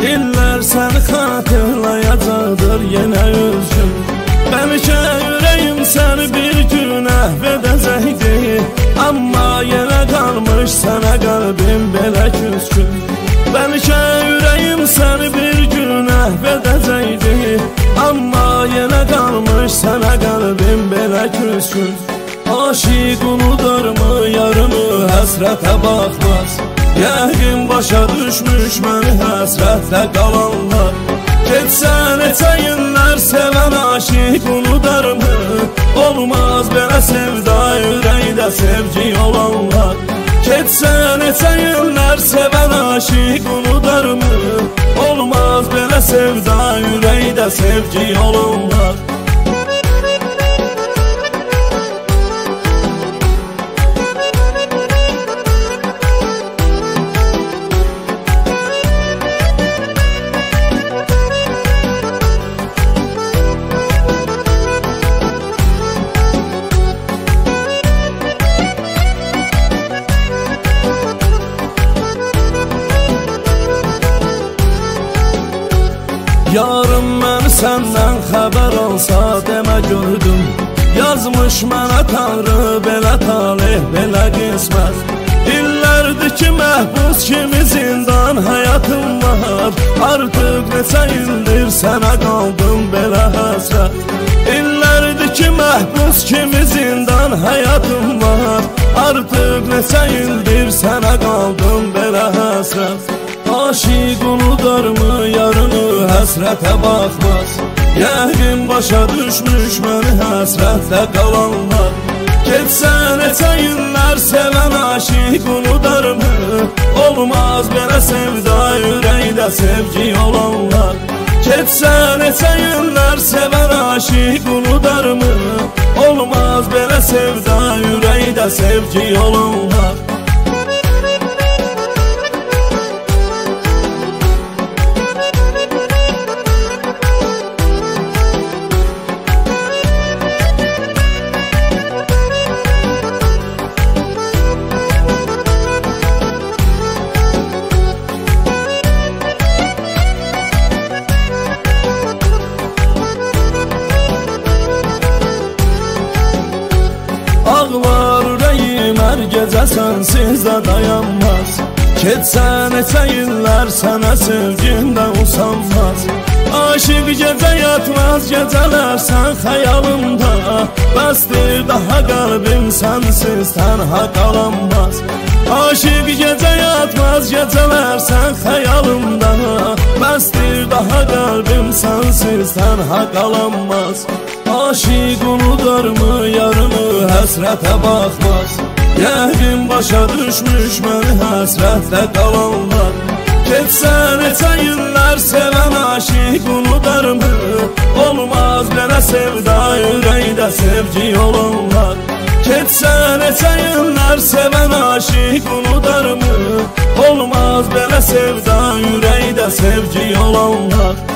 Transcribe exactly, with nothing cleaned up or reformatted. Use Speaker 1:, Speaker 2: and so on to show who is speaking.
Speaker 1: İllər səni xatırlayacaqdır yenə üzgün. Bəlkə ürəyim səni bir gün əhv edəcəkdi, amma yenə qalmış sənə qəlbim belə küskün. Bəlkə ürəyim səni bir gün əhv edəcəkdi, amma yenə qalmış sənə qəlbim belə küskün. Aşiq unudurmu yarımı, həsrətə baxmaz. Yəqin başa düşmüş məni həsrətlə qalanlar. Getsə neçə illər sevən aşiq unudarmı? Olmaz belə sevda, ürəkdə sevgi olanlar. Getsə neçə illər sevən aşiq unudarmı? Olmaz belə sevda, ürəkdə sevgi olanlar. Yarım mən səndən xəbər olsa demə gördüm. Yazmış mənə Tanrı belə talih, belə qismət. İllərdir ki məhbus kimi zindan həyatım var. Artıq neçə ildir sənə qaldım belə həsrət. İllərdir ki məhbus kimi zindan həyatım var. Artıq neçə ildir sənə qaldım belə həsrət. Aşiq unudarmı yarını, həsrətə baxmaz. Yəqin başa düşmüş məni həsrətlə qalanlar. Getsə neçə illər sevən aşiq unudarmı? Olmaz belə sevda, ürəkdə sevgi olanlar. Getsə neçə illər sevən aşiq unudarmı? Olmaz belə sevda, ürəkdə sevgi olanlar. Ağlar ürəyim hər gecə sənsiz də dayanmaz. Getsə neçə illər sənə sevgimdə usanmaz. Aşiq gecə yatmaz, gecələr sən xəyalımda. Bəsdir daha qəlbim sənsiz tənha qalanmaz. Aşiq gecə yatmaz, gecələr sən xəyalımda. Bəsdir daha qəlbim sənsiz tənha qalanmaz. Aşiq unudarmı yarını, həsrətə baxmaz. Yəqin başa düşmüş məni həsrətlə qalanlar. Getsə neçə illər sevən aşiq unudarmı? Olmaz belə sevda, ürəkdə sevgi olanlar. Getsə neçə illər sevən aşiq unudarmı? Olmaz belə sevda, ürəkdə sevgi olanlar.